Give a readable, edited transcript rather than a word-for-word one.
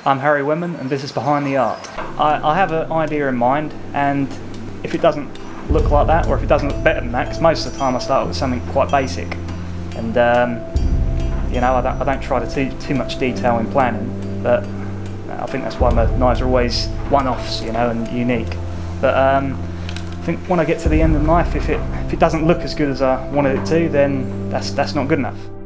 I'm Harry Wimman and this is Behind the Art. I have an idea in mind, and if it doesn't look like that, or if it doesn't look better than that, because most of the time I start with something quite basic, and you know, I don't try to too much detail in planning, but I think that's why my knives are always one-offs, you know, and unique. But I think when I get to the end of the knife, if it doesn't look as good as I wanted it to, then that's not good enough.